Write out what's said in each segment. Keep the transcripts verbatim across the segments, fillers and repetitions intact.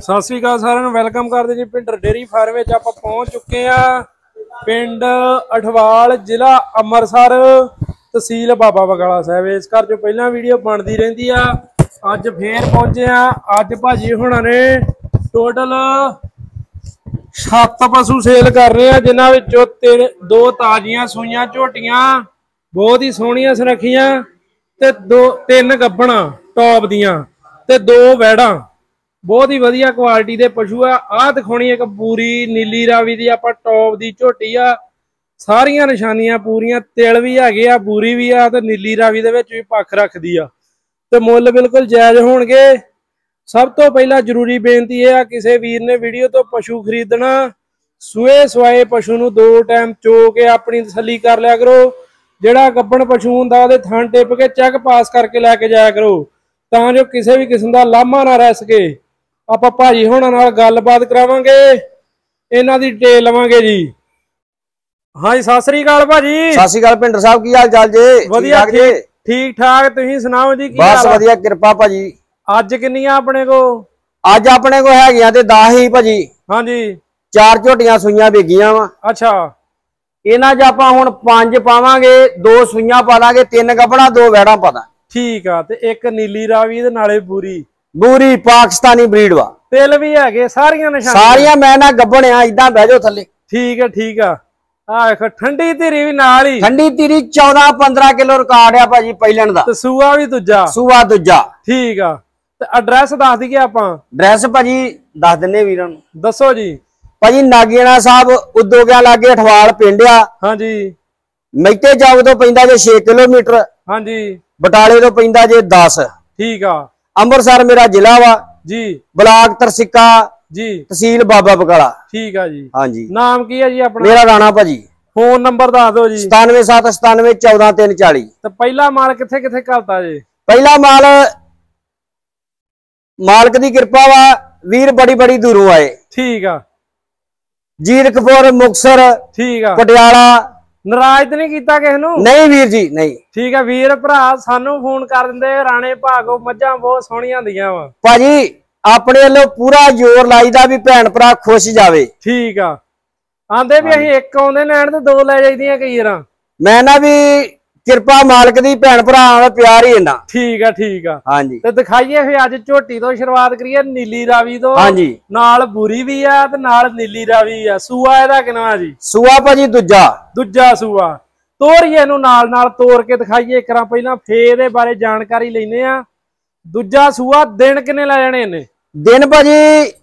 सत श्री अकाल सारिਆਂ ਨੂੰ ਵੈਲਕਮ ਕਰਦੇ ਜੀ ਪਿੰਡ ਡੇਰੀ ਫਾਰਮ ਵਿੱਚ ਆਪਾਂ ਪਹੁੰਚ ਚੁੱਕੇ ਆ ਪਿੰਡ ਅਠਵਾਲ ਜ਼ਿਲ੍ਹਾ ਅੰਮ੍ਰਿਤਸਰ ਤਹਿਸੀਲ ਬਾਬਾ ਬਕਾਲਾ ਸਾਹਿਬ। ਇਸ ਘਰ ਚੋਂ ਪਹਿਲਾਂ ਵੀਡੀਓ ਬਣਦੀ ਰਹਿੰਦੀ ਆ, ਅੱਜ ਫੇਰ ਪਹੁੰਚੇ ਆ। ਅੱਜ ਭਾਜੀ ਹੁਣਾਂ ਨੇ ਟੋਟਲ ਸੱਤ ਪਸ਼ੂ ਸੇਲ कर रहे हैं, जिन्हां विचों तीन दो ताजियां सूइयां झोटियां बहुत ही सोहणियां सुरखियां ते दो तीन गब्बणां टॉप दियां ते दो वैड़ां बहुत ही वधिया क्वालिटी दे पशु आ। आ दिखाउणी एक पूरी नीली रावी दी आपां टॉप दी झोटी आ, सारियां निशानियां पूरियां, तिल भी हैगे आ, पूरी भी आ ते नीली रावी दे विच भी पक्ख रखदी आ ते मुੱਲ बिल्कुल जायज़ होणगे। सब तो पहला जरूरी बेनती है, किसी वीर ने वीडियो तो पशु खरीदना सूए सुआए पशु नूं दो टाइम चो के अपनी तसल्ली कर लिया करो। जिहड़ा गब्बण पशु हुंदा उहदे थण टिप के चेक पास करके लैके जाया करो तां जो किसी भी किस्म का लामा ना रह सके। आपां भाजी हुणां नाल गलबात करावांगे, इन्हां दी डिटेल लवांगे जी। हाँ जी, सत श्री अकाल भाजी। सत श्री अकाल पिंडर साहब, की हाल चाल जी? वधिया ठीक ठाक, तुसीं सुणाओ जी? बस वधिया किरपा भाजी। अज किन्नियां अपने को? अज अपने को हैगियां ते दस ही भाजी। हाँ जी, चार झोटियां सूइयां बेगियां वा। अच्छा, इन्हां च आपां हुण पंज पावांगे, दो सूइयां पा लांगे, तीन गब्बणां दो वैड़ां पा दां। ठीक आ, ते एक नीली रावी ते नाले बूरी बूरी पाकिस्तानी ब्रीड वा। तिल भी हैगे, सारियां निशानियां सारियां मैं ना गब्बण आ, इदां बह जाओ थल्ले। ठीक है ठीक आ। आ देखो ठंडी धीरी भी नाल ही, ठंडी धीरी चौदह पंद्रह किलो रिकॉर्ड है भाजी पहिलन दा ते सूआ भी दूजा सूआ दूजा। ठीक आ, ते एड्रैस दस दईए आपां? एड्रैस भाजी दस दिन्ने वीरां नूं। दसो जी। भाजी नागीना साहब उद्योगियां लागे अठवाल पिंड आ। हां जी, मैते जाओ तो पैंदा जे छे किलोमीटर। हां जी, बटाले तो पैंदा जे दस। ठीक आ। अंमृतसर मेरा जिला वा जी, ब्लाक तरसिक्का जी, तहसील बाबा बकाला। ठीक है जी। हाँ जी। नाम की है जी अपना? मेरा राणा भाजी। फोन नंबर दस दो जी। सतानवे सत्त सतानवे चौदह तीन चाली। तो पहला माल किथे किथे घलता जी? पहला माल मालक दी कृपा वा, वीर बड़ी बड़ी दूरों आए। ठीक है। जीरकपुर, मुक्तसर, ठीक है, पटियाला। नाराज तो नहीं कीता किसे नूं? नहीं वीर जी, नहीं। ठीक है वीर भरा सानू फोन कर दिंदे, राणे भागो मझां बहुत सोहणियां हुंदियां वा भाजी, अपने वालों पूरा जोर लाईदा भी भैन भरा खुश जावे। ठीक आ। आंदे भी असीं एक आउंदे लैण ते दो लै जाईदियां कई वारां। मैं ना भी किरपा मालक दी, भैन भरा नाल प्यार ही इन्ना। ठीक आ ठीक आ। हां जी, ते दिखाइए फिर अज झोटी तो शुरुआत करिए नीली रावी तो। हां जी, नाल बूरी भी आ ते नाल नीली रावी आ। सूआ इहदा किन्ना जी? सूआ भाजी दूजा दूजा सूआ। तोड़िए इहनूं नाल नाल तोड़ के दिखाइए एक बार, पहलां फेर दे बारे जानकारी लैने आ। दूजा सूआ दिन किन्ने लै जाणे इहने? दिन भाजी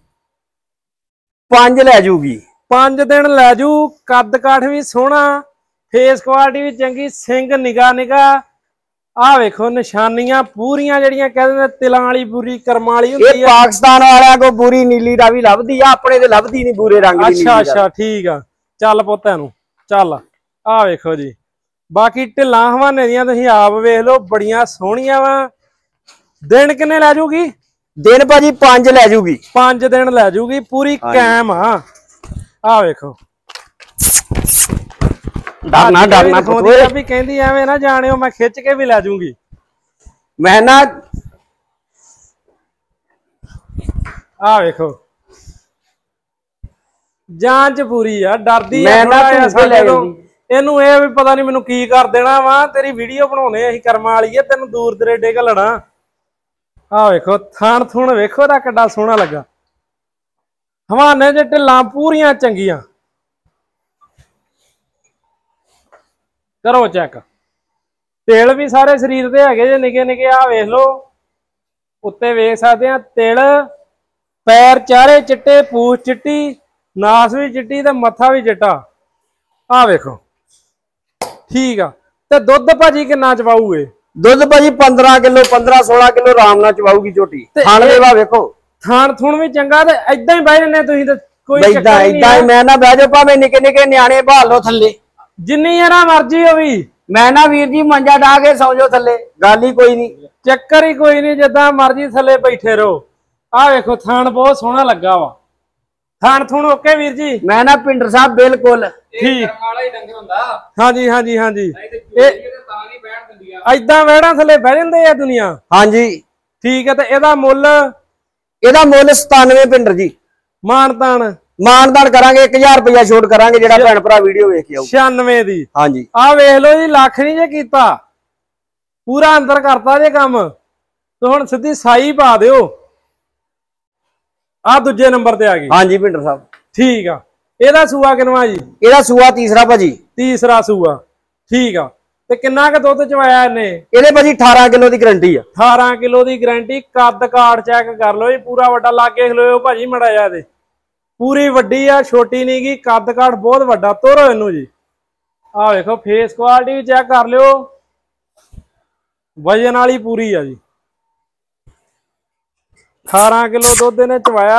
पांच लै जूगी। पांच दिन लै जू। कद काठ भी सोहना, फेस क्वालिटी भी चंगी, सिंग निगा निगा। आ वेखो निशानियां पूरियां जड़ियां कहदे तिलां वाली बूरी करमां वाली हुंदी है। पाकिस्तान वालियां को बूरी नीली रावी लभदी आ, अपने ते लभदी नहीं बूरे रंग दी। अच्छा अच्छा ठीक आ। चल पुੱਤ ਇਹਨੂੰ चल। आ वेखो जी, बाकी ढिल्लां हवाने दियां तुसीं आप वेख लो, बड़ियां सोहणियां वा। दिन किन्ने लै जूगी? दिन भाजी पांच लै जूगी। पांच दिन लै जूगी, पूरी कैम आ। आ वेखो डरना डरना भी कहंदी एवें ना जानियो, मैं खिच के भी लै जूंगी। मैं ना आ वेखो जांच पूरी आ, डरदी मैं ना इनू ये भी पता नहीं मैनू की कर देना वा। तेरी वीडियो बनाने असीं कर्मां वाली है, तेन दूर दरेडे घलना। आ वेखो थान थुण वेखो दा किड्डा सोहना लगा। हवाने च ढिल्लां पूरियां चंगियां। करो चेक, तिल भी सारे शरीर दे हैगे जे निके निके। आ वेख लो उत्ते वेख सकदे आ तिल, पैर चारे चिट्टे, पूछ चिट्टी, नास भी चिट्टी ते मत्था भी चिट्टा। आ वेखो ठीक आ। ते दुध भाजी किन्ना चवाऊ है? दुध भाजी पंद्रह किलो पंद्रह सोलह किलो आराम नाल चवाऊगी झोटी। थान लेवा वेखो, थान थुण भी चंगा। ते इदां ही बह जन्ने तुसीं ते कोई इदां इदां ही मैं ना बह जाओ, भावें निके निके न्याणे भाल लो थल्ले, जिन्नी यार मर्जी होवी। मैं ना वीर जी मंजा डा के सौ जाओ थल्ले, गल ही कोई नहीं, चक्कर ही कोई नहीं, जिद्दां मर्जी थल्ले बैठे रहो। आ वेखो थान बहुत सोहना लगा वा। थान थुण ओके वीर जी? मैं ना पिंडर साहब बिल्कुल ठीक। हाँ जी हाँ जी हाँ जी, इदां वैड़ां थल्ले बह जांदे आ दुनिया। हाँ जी ठीक है। ते इहदा मुੱਲ ਇਹਦਾ ਮੁੱਲ सतानवे ਪਿੰਡਰ ਜੀ। ਮਾਨਤਾਨ ਮਾਨਤਾਨ ਕਰਾਂਗੇ एक हजार रुपया ਛੋਟ ਕਰਾਂਗੇ ਜਿਹੜਾ ਭੈਣ ਭਰਾ ਵੀਡੀਓ ਵੇਖ ਕੇ ਆਉ। छियानवे ਦੀ ਹਾਂਜੀ ਆ ਵੇਖ ਲਓ ਜੀ, ਲੱਖ ਨਹੀਂ ਜੇ ਕੀਤਾ, ਪੂਰਾ ਅੰਦਰ ਕਰਤਾ ਜੇ ਕੰਮ। ਤੇ ਹੁਣ ਸਿੱਧੀ ਸਾਈ ਪਾ ਦਿਓ। ਆ ਦੂਜੇ ਨੰਬਰ ਤੇ ਆ ਗਈ। ਹਾਂਜੀ ਪਿੰਡਰ ਸਾਹਿਬ ਠੀਕ ਆ। ਇਹਦਾ ਸੂਆ ਕਿੰਨਵਾ ਜੀ? ਇਹਦਾ ਸੂਆ ਤੀਸਰਾ ਭਾਜੀ। ਤੀਸਰਾ ਸੂਆ ਠੀਕ ਆ। ਤੇ ਕਿੰਨਾ ਕ ਦੁੱਧ ਚਵਾਇਆ ਇਹਨੇ? ਇਹਦੇ ਭਾਜੀ अठारह किलो ਦੀ ਗਾਰੰਟੀ ਆ। अठारह किलो ਦੀ ਗਾਰੰਟੀ। ਕੱਦ ਕਾਠ ਚੈੱਕ ਕਰ ਲਓ ਜੀ, ਪੂਰਾ ਵੱਡਾ। ਲਾਗੇ ਖਲੋਇਓ ਭਾਜੀ ਮੜਾ ਜਾ ਦੇ, ਪੂਰੀ ਵੱਡੀ ਆ, ਛੋਟੀ ਨਹੀਂ ਗੀ। ਕੱਦ ਕਾਠ ਬਹੁਤ ਵੱਡਾ। ਤੋਰੋ ਇਹਨੂੰ ਜੀ। ਆ ਵੇਖੋ ਫੇਸ ਕੁਆਲਿਟੀ ਵੀ ਚੈੱਕ ਕਰ ਲਿਓ, ਵਜਨ ਵਾਲੀ ਪੂਰੀ ਆ ਜੀ। अठारह किलो ਦੁੱਧ ਇਹਨੇ ਚਵਾਇਆ।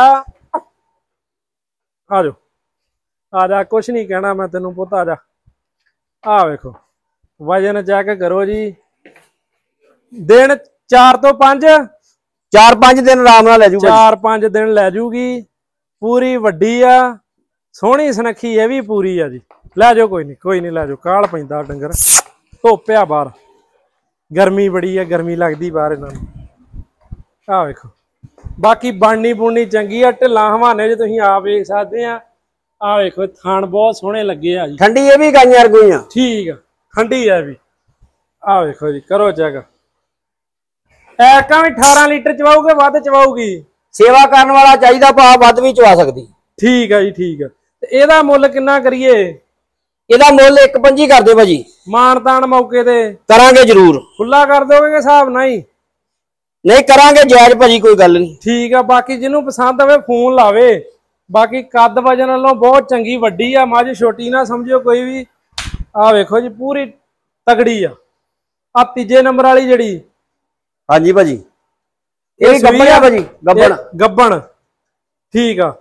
ਆ ਜਾਓ ਆ ਜਾ, ਕੁਛ ਨਹੀਂ ਕਹਿਣਾ ਮੈਂ ਤੈਨੂੰ ਪੁੱਤ, ਆ ਜਾ। ਆ ਵੇਖੋ ਵਜਨ ਚੈੱਕ ਕਰੋ ਜੀ। ਦਿਨ चार तो पांच चार पांच दिन आराम नाल लै जूगी। चार पांच दिन लै जूगी। पूरी वड्डी आ, सोहनी सनखी है भी पूरी आ जी। लै जाओ कोई नहीं, कोई नहीं लै जाओ। काल पैंदा डंगर, धुप आ बाहर, गर्मी बड़ी है, गर्मी लगती बाहर इन्हां नूं। आ वेखो बाकी बननी बुननी चंगी आ। ढिल्लां हवाने च तुसीं आप वेख सकदे आ। आ वेखो थान बहुत सोहणे लगे आ जी। ठंडी ये भी गाइयां रगोइयां ठीक आ, ठंडी है भी। आ वेखो जी, करो चेक। ऐका भी अठारह लीटर चवाओगे, वध चवाऊगी। सेवा करने वाला चाहिए, भा वध भी चवा सकती। ठीक है जी ठीक है। ते एदा मुल किन्ना करिए? एदा मुल एक पंजी कर दे भाजी। मानतान मौके ते करांगे जरूर। खुला कर दोगे कि हिसाब नहीं? नहीं करांगे जायज भाजी, कोई गल नहीं। ठीक है। बाकी जिन्हों पसंद आवे फोन लावे। बाकी कद वजन नालों बहुत चंगी वड्डी आ। मझ छोटी ना समझो कोई भी। आ वेखो जी पूरी तगड़ी आ। आ तीजे नंबर वाली जड़ी। हाँ जी भाजी, ये गब्बन है भाजी। गब्बन गब्बन ठीक आ।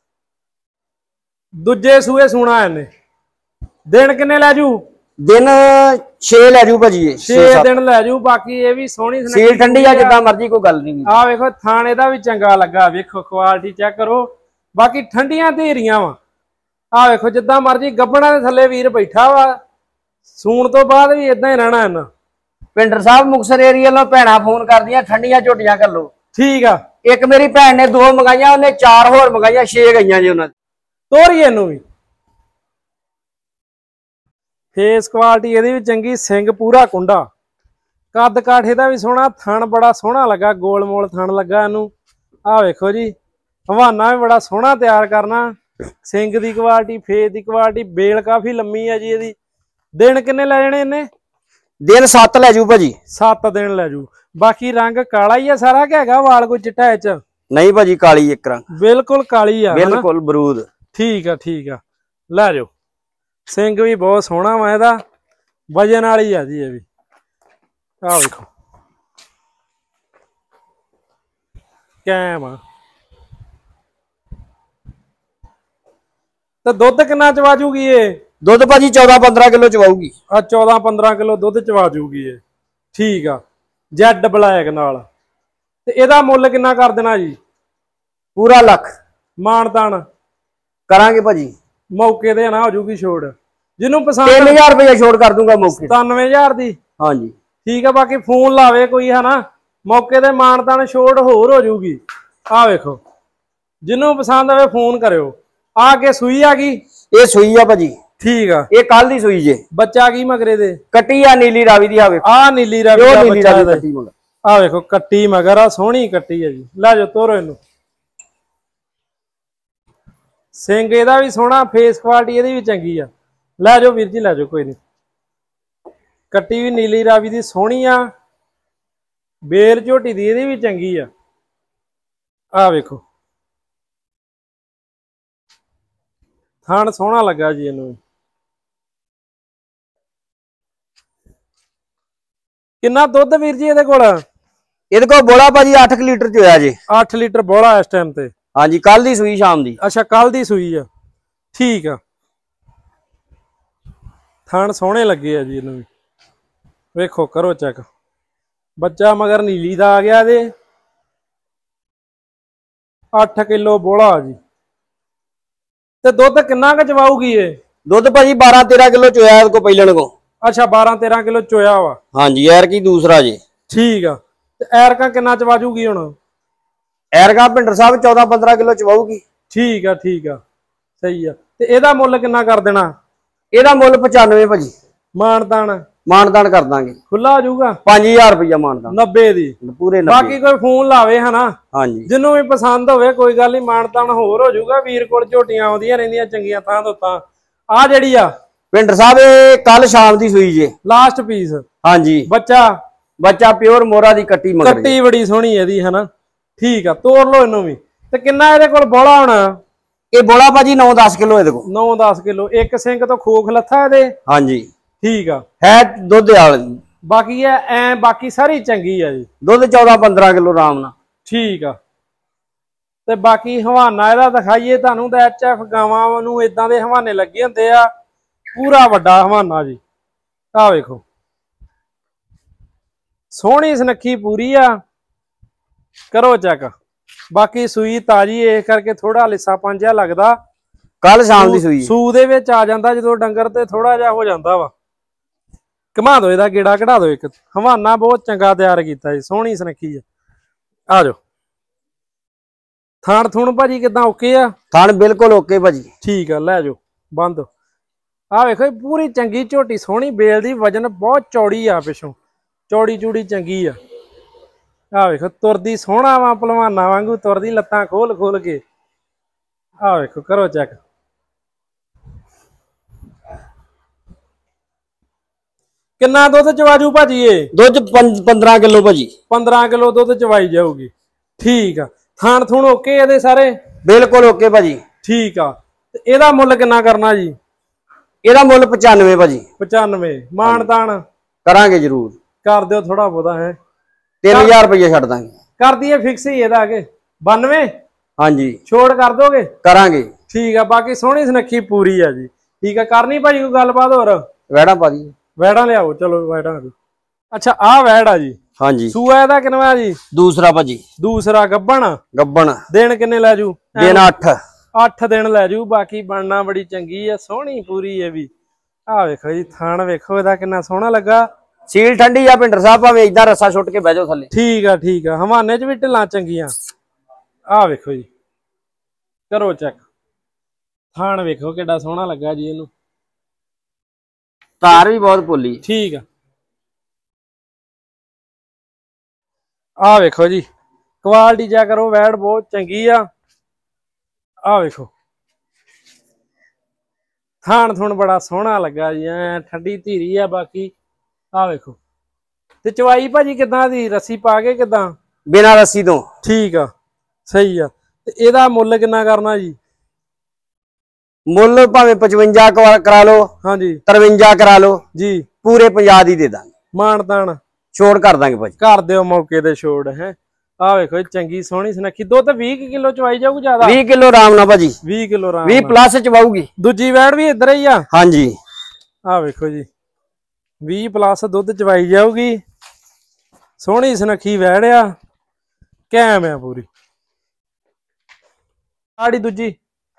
दूजे सूए सूना है। दिन किन्ने लै जू? दिन छे लै जू भाजी। छे दिन लै जू। बाकी ये भी सोहनी सील ठंडी आ, जिद्दां मर्जी, कोई गल नहीं। आ वेखो थाने दा भी चंगा लगा। वेखो क्वालिटी चेक करो। बाकी ठंडियां धेरियां वा। आ वेखो जिद्दां मर्जी गब्बना दे थल्ले वीर बैठा वा। सूण तो बाद भी इदां ही रहना इन्हां। पिंडर साहब मुक्तसर एरिया लो भैणा फोन कर दियां, ठंडियां झोटियां कर लो। ठीक आ। एक मेरी भैन ने दो मंगाइयां, उन्हें चार होर मंगाइयां, छे गईयां जी उन्हां। तोरिए इनू भी। फेस क्वालिटी इहदी भी चंगी, सिंग पूरा कुंडा, कद काठ इहदा भी सोहना, थण बड़ा सोहना लगा, गोल मोल थण लगा इनू। आ वेखो जी हवाना भी बड़ा सोहना तैयार करना। सिंग दी क्वालिटी, फेस दी क्वालिटी, बेल काफी लम्मी है जी इहदी। दिन किन्ने लै जाणे इन्ने? दिन सत्त लै जू भाजी। सत्त दिन लै जू। बाकी रंग काला ही है सारा, क्या हैगा वाल कोई चिट्टा इच? नहीं भाजी, काली एक रंग, बिल्कुल काली है, बिल्कुल बरूद। ठीक है ठीक है। लै जाओ। सिंग भी बहुत सोहना वा इहदा, वजन वाली है जी ये भी। आ देखो कैम आ। तो दुध किन्ना चवा जूगी ये? दुध भाजी चौदह पंद्रह किलो चवाऊगी। आ चौदह पंद्रह किलो दुध चवा जूगी ये। ठीक आ। जैड ब्लैक नाल। ते एदा मुल किन्ना कर देना जी? पूरा लख। मानतान करांगे भाजी, मौके ते ना हो जूगी छोड़। जिन्हों पसंद तीन हजार रुपया छोड़ कर दूंगा मौके। सतानवे हजार दी। हाँ जी ठीक है। बाकी फोन लावे कोई है ना, मौके ते मानतान छोड़ होर हो जूगी। आ वेखो जिन्हों पसंद आवे फोन करो। आगे सुई आ गई? ये सुई आ भाजी। ठीक है। ये कल दी सुई जे। बच्चा की मगरे दे? कट्टी आ नीली रावी दी। आ नीली रावी दा बच्चा कट्टी मगर। आ देखो कट्टी मगर आ, सोहनी कट्टी है जी। लै जाओ तोरो इनू। सिंग इहदा भी सोहना, फेस क्वालिटी इहदी भी चंगी आ। लै जाओ वीर जी, लै जाओ कोई नहीं। कट्टी भी नीली रावी दी सोहनी आ। बेल झोटी दी इहदी भी चंगी आ। आ वेखो थान सोहना लगा जी इनू। किन्ना दुध वीर जी इहदे कोल? इहदे कोल बोला भाजी आठ लीटर च होया जी। आठ लीटर बोला इस टाइम ते? हाँ जी, कल दी सुई शाम दी। अच्छा कल दी सुई आ। ठीक आ। थान सोहने लगे आ जी इनू भी। वेखो करो चेक। बच्चा मगर नीली दा आ गया दे। अठ किलो बोला जी। ते दुध किन्ना क चवाऊगी ये? दुध भाजी बारह तेरह किलो चोया को पहले को। अच्छा बारह तेरह किलो चोया वा। हाँ जी, एर की दूसरा जी। ठीक आ। ते एर का किन्ना चवाजूगी हुण? ਐਰਗਾ ਭਿੰਡਰ ਸਾਹਿਬ ਚੌਦਾਂ ਪੰਦਰਾਂ ਕਿਲੋ ਚਵਾਊਗੀ। ਠੀਕ ਆ ਠੀਕ ਆ ਸਹੀ ਆ। ਤੇ ਇਹਦਾ ਮੁੱਲ ਕਿੰਨਾ ਕਰ ਦੇਣਾ? ਇਹਦਾ ਮੁੱਲ ਪਚਾਨਵੇਂ ਭਾਜੀ। ਮਾਨਤਾਨ ਮਾਨਤਾਨ ਕਰ ਦਾਂਗੇ, ਖੁੱਲਾ ਆ ਜਾਊਗਾ। ਪੰਜ ਹਜ਼ਾਰ ਰੁਪਇਆ ਮਾਨਤਾਨ ਨੱਬੇ ਦੀ ਪੂਰੇ। ਬਾਕੀ ਕੋਈ ਫੋਨ ਲਾਵੇ ਹਨਾ, ਹਾਂਜੀ ਜਿਹਨੂੰ ਵੀ ਪਸੰਦ ਹੋਵੇ ਕੋਈ ਗੱਲ ਨਹੀਂ, ਮਾਨਤਾਨ ਹੋਰ ਹੋ ਜਾਊਗਾ। ਵੀਰ ਕੋਲ ਝੋਟੀਆਂ ਆਉਂਦੀਆਂ ਰਹਿੰਦੀਆਂ ਚੰਗੀਆਂ ਥਾਂ ਤੋਂ ਤਾਂ। ਆ ਜਿਹੜੀ ਆ ਭਿੰਡਰ ਸਾਹਿਬ ਇਹ ਕੱਲ ਸ਼ਾਮ ਦੀ ਸੂਈ ਜੇ, ਲਾਸਟ ਪੀਸ। ਹਾਂਜੀ ਬੱਚਾ ਬੱਚਾ ਪਿਓਰ ਮੋਰਾ ਦੀ ਕੱਟੀ ਮਗਰ, ਕੱਟੀ ਬੜੀ ਸੋਹਣੀ ਇਹਦੀ ਹਨਾ। ਠੀਕ ਆ, ਤੋੜ ਲਓ ਇਹਨੂੰ ਵੀ। ਤੇ ਕਿੰਨਾ ਇਹਦੇ ਕੋਲ ਬੋਲਾ ਹੋਣਾ? ਇਹ ਬੋਲਾ ਭਾਜੀ ਨੌ ਦਸ ਕਿਲੋ ਇਹਦੇ ਕੋਲ। ਨੌ ਦਸ ਕਿਲੋ। ਇੱਕ ਸਿੰਘ ਤੋਂ ਖੋਖ ਲੱਥਾ ਇਹਦੇ। ਹਾਂਜੀ ਠੀਕ ਆ। ਹੈ ਦੁੱਧ ਵਾਲ ਬਾਕੀ ਐ ਐ ਬਾਕੀ ਸਾਰੀ ਚੰਗੀ ਆ ਜੀ। ਦੁੱਧ ਚੌਦਾਂ ਪੰਦਰਾਂ ਕਿਲੋ ਆਰਾਮ ਨਾਲ। ਠੀਕ ਆ। ਤੇ ਬਾਕੀ ਹਵਾਨਾ ਇਹਦਾ ਦਿਖਾਈਏ ਤੁਹਾਨੂੰ ਤਾਂ ਐਚ ਐਫ ਗਾਵਾਂ ਨੂੰ ਇਦਾਂ ਦੇ ਹਵਾਨੇ ਲੱਗੇ ਹੁੰਦੇ ਆ। ਪੂਰਾ ਵੱਡਾ ਹਵਾਨਾ ਜੀ। ਆਹ ਵੇਖੋ ਸੋਹਣੀ ਸੁਨੱਖੀ ਪੂਰੀ ਆ, ਕਰੋ ਚੈੱਕ। ਬਾਕੀ ਸੂਈ ਤਾਜੀ ਇਸ ਕਰਕੇ ਥੋੜਾ ਲਿੱਸਾ ਪੰਜਾ ਲੱਗਦਾ। ਕੱਲ ਸ਼ਾਮ ਦੀ ਸੂਈ ਸੂ ਦੇ ਵਿੱਚ ਆ ਜਾਂਦਾ ਜਦੋਂ ਡੰਗਰ ਤੇ ਥੋੜਾ ਜਿਹਾ ਹੋ ਜਾਂਦਾ ਵਾ। ਘੁਮਾ ਦੋ ਇਹਦਾ ਗੇੜਾ ਕਢਾ ਦੋ ਇੱਕ। ਹਵਾਨਾ ਬਹੁਤ ਚੰਗਾ ਤਿਆਰ ਕੀਤਾ ਜੀ, ਸੋਹਣੀ ਸੁਨੱਖੀ ਆ। ਆ ਜਾਓ। ਥਾਣ ਥੂਣ ਭਾਜੀ ਕਿਦਾਂ ਓਕੇ ਆ? ਥਾਣ ਬਿਲਕੁਲ ਓਕੇ ਭਾਜੀ। ਠੀਕ ਆ, ਲੈ ਜਾਓ ਬੰਦ। ਆ ਵੇਖੋ ਪੂਰੀ ਚੰਗੀ ਝੋਟੀ, ਸੋਹਣੀ ਬੇਲ ਦੀ, ਵਜਨ ਬਹੁਤ ਚੌੜੀ ਆ, ਪਿਛੋਂ ਚੌੜੀ ਚੂੜੀ ਚੰਗੀ ਆ। ਆ ਵੇਖੋ ਤੁਰਦੀ ਸੋਹਣਾ ਵਾ, ਭਲਵਾਨਾਂ ਵਾਂਗੂ ਤੁਰਦੀ, ਲੱਤਾਂ ਖੋਲ ਖੋਲ ਕੇ। ਆ ਵੇਖੋ ਕਰੋ ਚੈੱਕ। ਕਿੰਨਾ ਦੁੱਧ ਚਵਾਜੂ ਭਾਜੀ? ਇਹ ਦੁੱਧ ਪੰਦਰਾਂ ਕਿਲੋ ਭਾਜੀ। ਪੰਦਰਾਂ ਕਿਲੋ ਦੁੱਧ ਚਵਾਈ ਜਾਊਗੀ। ਠੀਕ ਆ। ਥਾਣ ਥੂਣ ਓਕੇ ਇਹਦੇ ਸਾਰੇ? ਬਿਲਕੁਲ ਓਕੇ ਭਾਜੀ। ਠੀਕ ਆ। ਤੇ ਇਹਦਾ ਮੁੱਲ ਕਿੰਨਾ ਕਰਨਾ ਜੀ? ਇਹਦਾ ਮੁੱਲ ਪਚਾਨਵੇਂ ਭਾਜੀ। ਪਚਾਨਵੇਂ। ਮਾਨਤਾਨ ਕਰਾਂਗੇ ਜਰੂਰ, ਕਰ ਦਿਓ ਥੋੜਾ ਬਹੁਤਾ। ਹੈ ਤਿੰਨ ਹਜ਼ਾਰ ਰੁਪਇਆ ਛੱਡ ਦਾਂਗੇ। ਕਰ ਦਈਏ ਫਿਕਸ ਹੀ ਇਹਦਾ ਅਗੇ ਬਾਨਵੇਂ? ਹਾਂਜੀ ਛੋੜ ਕਰ ਦੋਗੇ? ਕਰਾਂਗੇ। ਠੀਕ ਆ। ਬਾਕੀ ਸੋਹਣੀ ਸੁਨੱਖੀ ਪੂਰੀ ਆ ਜੀ। ਠੀਕ ਆ। ਕਰਨੀ ਭਾਜੀ ਕੋਈ ਗੱਲਬਾਤ ਹੋਰ? ਵੈੜਾ ਭਾਜੀ। ਵੈੜਾ ਲਿਆਓ, ਚਲੋ ਵੈੜਾ। ਅੱਛਾ ਆਹ ਵੈੜ ਆ ਜੀ। ਹਾਂਜੀ। ਸੂਆ ਇਹਦਾ ਕਿੰਨਾ ਜੀ? ਦੂਸਰਾ ਭਾਜੀ। ਦੂਸਰਾ। ਗੱਬਣ? ਗੱਬਣ। ਦਿਨ ਕਿੰਨੇ ਲੈ ਜੂ? ਦਿਨ ਅੱਠ। ਅੱਠ ਦਿਨ ਲੈ ਜੂ। ਬਾਕੀ ਬਣਨਾ ਬੜੀ ਚੰਗੀ ਆ, ਸੋਹਣੀ ਪੂਰੀ ਇਹ ਵੀ। ਆ ਵੇਖੋ ਜੀ ਥਾਣ ਵੇਖੋ ਇਹਦਾ ਕਿੰਨਾ ਸੋਹਣਾ ਲੱਗਾ। ਸੀਲ ਠੰਡੀ ਆ ਭਿੰਡਰ ਸਾਹਿਬ, ਭਾਵੇਂ ਇਦਾਂ ਰੱਸਾ ਛੁੱਟ ਕੇ ਬਹਿ ਜਾਓ ਥੱਲੇ। ਠੀਕ ਆ ਠੀਕ ਆ। ਹਵਾਨੇ ਚ ਵੀ ਢਿੱਲਾਂ ਚੰਗੀਆਂ। ਆ ਵੇਖੋ ਜੀ, ਕਰੋ ਚੈੱਕ। ਥਾਣ ਵੇਖੋ ਕਿੱਡਾ ਸੋਹਣਾ ਲੱਗਾ ਜੀ ਇਹਨੂੰ। ਤਾਰ ਵੀ ਬਹੁਤ ਭੋਲੀ। ਠੀਕ ਆ। ਆ ਵੇਖੋ ਜੀ ਕੁਆਲਿਟੀ ਚੈੱਕ ਕਰੋ, ਵੈੜ ਬਹੁਤ ਚੰਗੀ ਆ। ਆ ਵੇਖੋ ਥਾਣ ਥੁਣ ਬੜਾ ਸੋਹਣਾ ਲੱਗਾ ਜੀ, ਐ ਠੰਡੀ ਧੀਰੀ ਆ। ਬਾਕੀ ਆ ਵੇਖੋ। ਤੇ ਚਵਾਈ ਭਾਜੀ ਕਿਦਾਂ ਦੀ? ਰੱਸੀ ਪਾ ਕੇ ਕਿਦਾਂ? ਬਿਨਾਂ ਰੱਸੀ ਤੋਂ। ਠੀਕ ਆ ਸਹੀ ਆ। ਤੇ ਇਹਦਾ ਮੁੱਲ ਕਿੰਨਾ ਕਰਨਾ ਜੀ? ਮੁੱਲ ਭਾਵੇਂ ਪਚਵੰਜਾ ਕਰਾ ਲਓ, ਹਾਂਜੀ ਤਰਵੰਜਾ ਕਰਾ ਲਓ ਜੀ, ਪੂਰੇ ਪੰਜਾਹ ਦੀ ਦੇ ਦਾਂਗੇ। ਮਾਨਤਾਨ ਛੋੜ ਕਰ ਦਾਂਗੇ ਭਾਜੀ। ਕਰ ਦਿਓ ਮੌਕੇ ਤੇ ਛੋੜ। ਹੈ ਆ ਵੇਖੋ ਚੰਗੀ ਸੋਹਣੀ ਸੁਨੱਖੀ। ਦੁੱਧ ਵੀਹ ਕਿਲੋ ਚਵਾਈ ਜਾਊਗੀ ਜ਼ਿਆਦਾ? ਵੀਹ ਕਿਲੋ ਆਰਾਮ ਨਾਲ ਭਾਜੀ। ਵੀਹ ਕਿਲੋ ਆਰਾਮ। ਵੀਹ ਪਲੱਸ ਚਵਾਊਗੀ। ਦੂਜੀ ਵੈੜ ਵੀ ਇੱਧਰ ਹੀ ਆ? ਹਾਂਜੀ। ਆ ਵੇਖੋ ਜੀ ਵੀਹ ਪਲੱਸ ਦੁੱਧ ਚਵਾਈ ਜਾਊਗੀ। ਸੋਹਣੀ ਸੁਨੱਖੀ ਵੈੜ ਆ, ਕੈਮ ਆ ਪੂਰੀ। ਆੜੀ ਦੂਜੀ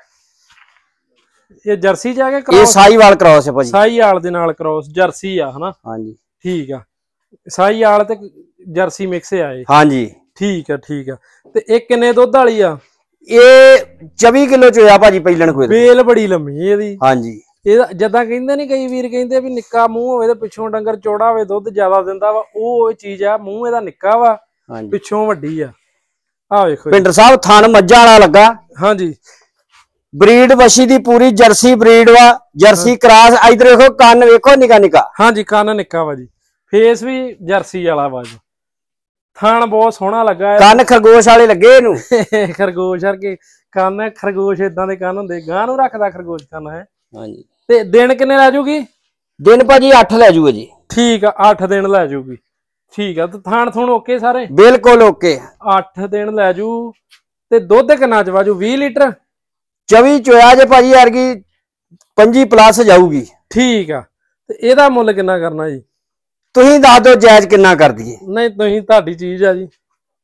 ਇਹ ਜਰਸੀ ਜਾ ਕੇ ਕ੍ਰਾਸ? ਇਹ ਸਾਹੀਵਾਲ ਕ੍ਰਾਸ ਹੈ ਭਾਜੀ। ਸਾਹੀਵਾਲ ਦੇ ਨਾਲ ਕ੍ਰਾਸ ਜਰਸੀ ਆ ਹਨਾ? ਹਾਂਜੀ ਠੀਕ ਆ। ਸਾਹੀਵਾਲ ਤੇ ਜਰਸੀ ਮਿਕਸ ਆ ਇਹ? ਹਾਂਜੀ ਠੀਕ ਆ ਠੀਕ ਆ। ਤੇ ਇਹ ਕਿੰਨੇ ਦੁੱਧ ਵਾਲੀ ਆ? ਇਹ ਚੌਵੀ ਕਿਲੋ ਚ ਹੋਇਆ ਭਾਜੀ ਪਹਿਲਣ ਕੋਈ। ਬੇਲ ਬੜੀ ਲੰਮੀ ਇਹਦੀ। ਹਾਂਜੀ। ਇਹ ਜਦਾਂ ਕਹਿੰਦੇ ਨੀ ਕਈ ਵੀਰ ਕਹਿੰਦੇ ਵੀ ਨਿੱਕਾ ਮੂੰਹ ਹੋਵੇ ਤੇ ਪਿੱਛੋਂ ਡੰਗਰ ਚੌੜਾ ਹੋਵੇ ਦੁੱਧ ਜ਼ਿਆਦਾ ਦਿੰਦਾ ਵਾ, ਉਹ ਚੀਜ਼ ਆ। ਮੂੰਹ ਇਹਦਾ ਨਿੱਕਾ ਵਾ, ਪਿੱਛੋਂ ਵੱਡੀ ਆ। ਆ ਵੇਖੋ ਭਿੰਡਰ ਸਾਹਿਬ ਥਣ ਮੱਝਾਂ ਵਾਲਾ ਲੱਗਾ। ਹਾਂਜੀ। ਬਰੀਡ ਵਸ਼ੀ ਦੀ ਪੂਰੀ ਜਰਸੀ ਬਰੀਡ ਵਾ, ਜਰਸੀ ਕ੍ਰਾਸ। ਇਧਰ ਵੇਖੋ ਕੰਨ ਵੇਖੋ ਨਿੱਕਾ ਨਿੱਕਾ। ਹਾਂਜੀ ਕੰਨ ਨਿੱਕਾ ਵਾ ਜੀ। ਫੇਸ ਵੀ ਜਰਸੀ ਵਾਲਾ ਵਾ ਜੀ। ਥਣ ਬਹੁਤ ਸੋਹਣਾ ਲੱਗਾ। ਕੰਨ ਖਰਗੋਸ਼ ਵਾਲੇ ਲੱਗੇ ਇਹਨੂੰ। ਖਰਗੋਸ਼ ਵਰਗੇ ਕੰਨ। ਖਰਗੋਸ਼ ਇਦਾਂ ਦੇ ਕੰਨ ਹੁੰਦੇ, ਗਾਂ ਨੂੰ ਰੱਖਦਾ ਖਰਗੋਸ਼ ਕੰਨ। ਹੈ ਹਾਂਜੀ। ਤੇ ਦਿਨ ਕਿੰਨੇ ਲੈ ਜੂਗੀ? ਦਿਨ ਭਾਜੀ ਅੱਠ ਲੈ ਜੂਗਾ ਜੀ। ਠੀਕ ਆ ਅੱਠ ਦਿਨ ਲੈ ਜੂਗੀ। ਠੀਕ ਆ। ਤੇ ਥਾਣ ਥੂਣ ਓਕੇ ਸਾਰੇ? ਬਿਲਕੁਲ ਓਕੇ। ਅੱਠ ਦਿਨ ਲੈ ਜੂ। ਤੇ ਦੁੱਧ ਕਿੰਨਾ ਚਵਾ ਜੂ? ਵੀਹ ਲੀਟਰ? ਚੌਵੀ ਚੋਇਆ ਜੇ ਭਾਜੀ ਯਾਰਗੀ ਪੱਚੀ ਪਲੱਸ ਜਾਊਗੀ। ਠੀਕ ਆ। ਤੇ ਇਹਦਾ ਮੁੱਲ ਕਿੰਨਾ ਕਰਨਾ ਜੀ? ਤੁਸੀਂ ਦੱਸ ਦਿਓ ਜਾਇਜ਼ ਕਿੰਨਾ ਕਰ ਦਈਏ। ਨਹੀਂ ਤੁਸੀਂ ਤੁਹਾਡੀ ਚੀਜ਼ ਆ ਜੀ।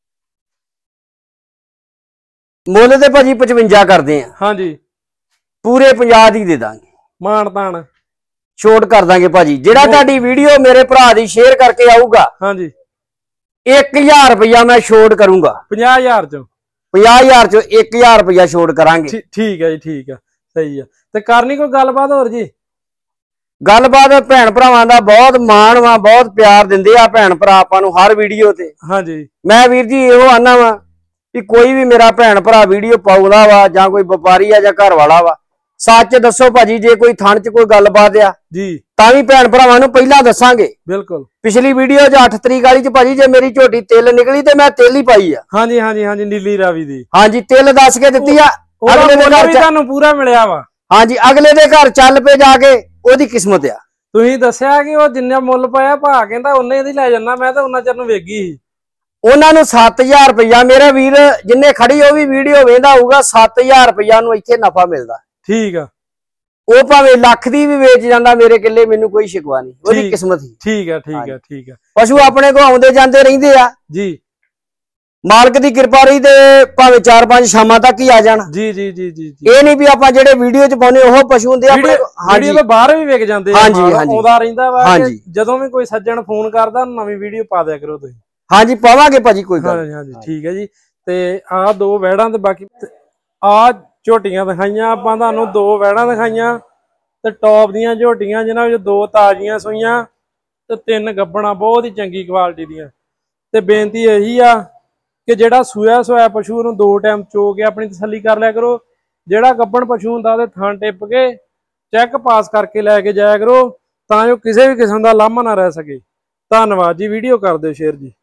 ਮੁੱਲ ਤੇ ਭਾਜੀ ਪਚਵੰਜਾ ਕਰਦੇ ਆ। ਹਾਂਜੀ ਪੂਰੇ ਪੰਜਾਹ ਦੀ ਦੇ ਦਾਂਗੇ। ਮਾਨਤਾਨ ਛੋਟ ਕਰ ਦਾਂਗੇ ਭਾਜੀ। ਜਿਹੜਾ ਤੁਹਾਡੀ ਵੀਡੀਓ ਮੇਰੇ ਭਰਾ ਦੀ ਸ਼ੇਅਰ ਕਰਕੇ ਆਊਗਾ, ਹਾਂਜੀ ਇੱਕ ਹਜ਼ਾਰ ਰੁਪਇਆ ਮੈਂ ਛੋਟ ਕਰੂੰਗਾ। ਪੰਜਾਹ ਹਜ਼ਾਰ ਚੋਂ? ਪੰਜਾਹ ਹਜ਼ਾਰ ਚੋਂ ਇੱਕ ਹਜ਼ਾਰ ਰੁਪਇਆ ਛੋੜ ਕਰਾਂਗੇ। ਠੀਕ ਹੈ ਜੀ, ਠੀਕ ਆ, ਸਹੀ ਆ। ਤੇ ਕਰਨੀ ਕੋਈ ਗੱਲਬਾਤ ਹੋਰ ਜੀ? ਗੱਲਬਾਤ ਭੈਣ ਭਰਾਵਾਂ ਦਾ ਬਹੁਤ ਮਾਣ ਵਾ, ਬਹੁਤ ਪਿਆਰ ਦਿੰਦੇ ਆ ਭੈਣ ਭਰਾ ਆਪਾਂ ਨੂੰ ਹਰ ਵੀਡੀਓ ਤੇ। ਹਾਂਜੀ। ਮੈਂ ਵੀਰ ਜੀ ਇਹੋ ਆਨਾ ਵਾ ਕਿ ਕੋਈ ਵੀ ਮੇਰਾ ਭੈਣ ਭਰਾ ਵੀਡੀਓ ਪਾਉਂਦਾ ਵਾ ਜਾਂ ਕੋਈ ਵਪਾਰੀ ਆ ਜਾਂ ਘਰ ਵਾਲਾ ਵਾ, ਸੱਚ ਦੱਸੋ ਭਾਜੀ। ਜੇ ਕੋਈ ਥਣ ਚ ਕੋਈ ਗੱਲਬਾਤ ਆ ਜੀ ਤਾਂ ਵੀ ਭੈਣ ਭਰਾਵਾਂ ਨੂੰ ਪਹਿਲਾਂ ਦੱਸਾਂਗੇ। ਬਿਲਕੁਲ। ਪਿਛਲੀ ਵੀਡੀਓ ਚ ਅੱਠ ਤਰੀਕ ਵਾਲੀ ਚ ਭਾਜੀ ਜੇ ਮੇਰੀ ਝੋਟੀ ਤਿਲ ਨਿਕਲੀ ਤੇ ਮੈਂ ਤਿਲ ਹੀ ਪਾਈ ਆ। ਹਾਂਜੀ ਹਾਂਜੀ ਹਾਂਜੀ, ਨੀਲੀ ਰਾਵੀ ਦੀ। ਹਾਂਜੀ, ਤਿਲ ਦੱਸ ਕੇ ਦਿੱਤੀ ਆ। ਅਗਲੇ ਦੇ ਘਰ ਤੁਹਾਨੂੰ ਪੂਰਾ ਮਿਲਿਆ ਵਾ। ਹਾਂਜੀ, ਅਗਲੇ ਦੇ ਘਰ ਚੱਲ ਪਏ ਜਾ ਕੇ, ਉਹਦੀ ਕਿਸਮਤ ਆ। ਤੁਸੀਂ ਦੱਸਿਆ ਕਿ ਉਹ ਜਿੰਨਾ ਮੁੱਲ ਪਾਇਆ ਭਾ ਕਹਿੰਦਾ ਉਹਨੇ ਇਹਦੀ ਲੈ ਜਾਣਾ, ਮੈਂ ਤਾਂ ਉਹਨਾਂ ਚਿਰ ਨੂੰ ਵੇਗੀ ਸੀ। ਉਹਨਾਂ ਨੂੰ ਸੱਤ ਹਜ਼ਾਰ ਰੁਪਇਆ ਮੇਰੇ ਵੀਰ ਜਿੰਨੇ ਖੜੀ ਉਹ ਵੀ ਵੀਡੀਓ ਵੇਖਦਾ ਹੋਊਗਾ, ਸੱਤ ਹਜ਼ਾਰ ਰੁਪਇਆ ਨੂੰ ਇੱਥੇ ਨਫਾ ਮਿਲਦਾ। ਠੀਕ ਆ। ਉਹ ਭਾਵੇਂ ਲੱਖ ਦੀ ਵੀ ਵੇਚ ਜਾਂਦਾ ਮੇਰੇ ਕਿੱਲੇ, ਮੈਨੂੰ ਕੋਈ ਸ਼ਿਕਵਾ ਨਹੀਂ, ਉਹਦੀ ਕਿਸਮਤ ਹੀ। ਠੀਕ ਆ ਠੀਕ ਆ ਠੀਕ ਆ। ਪਸ਼ੂ ਆਪਣੇ ਕੋ ਆਉਂਦੇ ਜਾਂਦੇ ਰਹਿੰਦੇ ਆ ਜੀ, ਮਾਲਕ ਦੀ ਕਿਰਪਾ ਰਹੀ ਤੇ ਭਾਵੇਂ ਚਾਰ ਪੰਜ ਸ਼ਾਮਾਂ ਤੱਕ ਹੀ ਆ ਜਾਣ। ਜੀ ਜੀ ਜੀ ਜੀ। ਇਹ ਨਹੀਂ ਵੀ ਆਪਾਂ ਜਿਹੜੇ ਵੀਡੀਓ ਚ ਪਾਉਨੇ ਉਹ ਪਸ਼ੂ ਹੁੰਦੇ ਆ ਆਪਣੇ। ਵੀਡੀਓ ਤੋਂ ਬਾਹਰ ਵੀ ਵਿਕ ਜਾਂਦੇ ਆ। ਹਾਂਜੀ ਹਾਂਜੀ, ਆਉਂਦਾ ਰਹਿੰਦਾ ਵਾ। ਜਦੋਂ ਵੀ ਕੋਈ ਸੱਜਣ ਫੋਨ ਕਰਦਾ ਨਵੀਂ ਵੀਡੀਓ ਪਾ ਦਿਆ ਕਰੋ ਤੁਸੀਂ। ਹਾਂਜੀ, ਪਾਵਾਂਗੇ ਭਾਜੀ, ਕੋਈ ਗੱਲ। ਹਾਂਜੀ ਹਾਂਜੀ, ਠੀਕ ਹੈ ਜੀ। ਤੇ ਆਹ ਦੋ ਵੈੜਾਂ ਤੇ ਬਾਕੀ ਆਹ ਝੋਟੀਆਂ ਦਿਖਾਈਆਂ ਆਪਾਂ ਤੁਹਾਨੂੰ, ਦੋ ਵੈੜਾਂ ਦਿਖਾਈਆਂ ਤੇ ਟੌਪ ਦੀਆਂ ਝੋਟੀਆਂ ਜਿਨ੍ਹਾਂ ਵਿੱਚ ਦੋ ਤਾਜ਼ੀਆਂ ਸੂਈਆਂ ਤੇ ਤਿੰਨ ਗੱਬਣਾ ਬਹੁਤ ਹੀ ਚੰਗੀ ਕੁਆਲਿਟੀ ਦੀਆਂ। ਤੇ ਬੇਨਤੀ ਇਹੀ ਆ ਕਿ ਜਿਹੜਾ ਸੂਇਆ ਸੋਇਆ ਪਸ਼ੂ ਨੂੰ ਦੋ ਟਾਈਮ ਚੋ ਕੇ ਆਪਣੀ ਤਸੱਲੀ ਕਰ ਲਿਆ ਕਰੋ। ਜਿਹੜਾ ਗੱਬਣ ਪਸ਼ੂ ਹੁੰਦਾ ਉਹਦੇ ਥਣ ਟਿੱਪ ਕੇ ਚੈੱਕ ਪਾਸ ਕਰਕੇ ਲੈ ਕੇ ਜਾਇਆ ਕਰੋ ਤਾਂ ਜੋ ਕਿਸੇ ਵੀ ਕਿਸਮ ਦਾ ਲਾਮਾ ਨਾ ਰਹਿ ਸਕੇ। ਧੰਨਵਾਦ ਜੀ। ਵੀਡੀਓ ਕਰ ਦਿਓ ਸ਼ੇਅਰ ਜੀ।